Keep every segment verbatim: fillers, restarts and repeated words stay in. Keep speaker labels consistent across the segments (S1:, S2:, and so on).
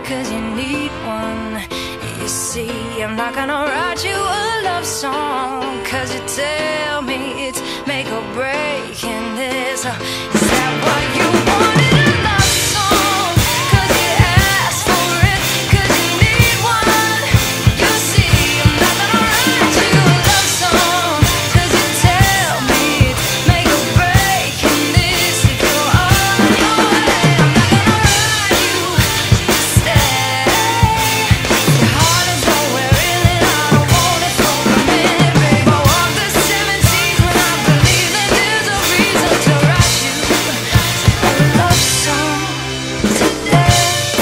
S1: cause you need one. You see, I'm not gonna write you a love song, cause you tell me it's make or break. And this, uh, is that what you wanted? A love song, cause you asked for it, cause you need one. You see, I'm not gonna write you a love song, cause you tell me it's make or break. And this, if you're on your way, I'm not gonna write you to stay. Your heart is nowhere in it, I don't want it for a minute, babe. I walk the seven seas when I believe that there's a reason to write you a love song today.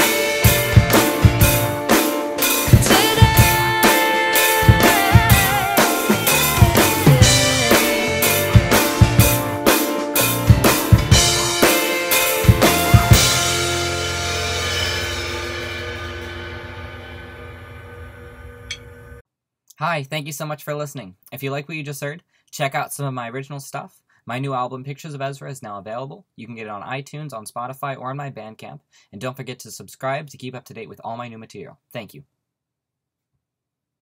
S2: Hi, thank you so much for listening. If you like what you just heard, check out some of my original stuff. My new album, Pictures of Ezra, is now available. You can get it on iTunes, on Spotify, or on my Bandcamp. And don't forget to subscribe to keep up to date with all my new material. Thank you.